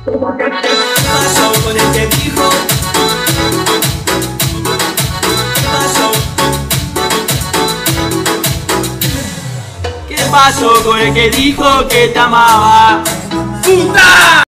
pasó con el que dijo? ¿Qué pasó? ¿Qué pasó con el que dijo que te amaba? ¡Puta!